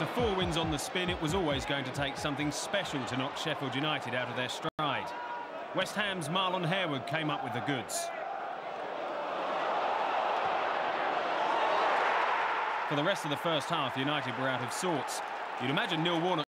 After 4 wins on the spin, it was always going to take something special to knock Sheffield United out of their stride. West Ham's Marlon Harewood came up with the goods. For the rest of the first half, United were out of sorts. You'd imagine Neil Warnock